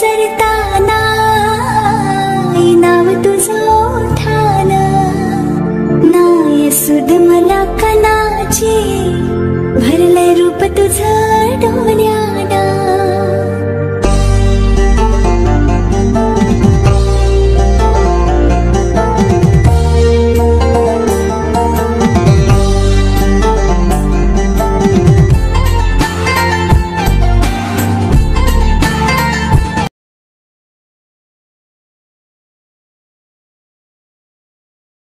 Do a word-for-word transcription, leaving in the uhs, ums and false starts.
सरताना नाव तुझं ओठान, नाय सुध मला कणाची, भरलंय रूप तुझं डोल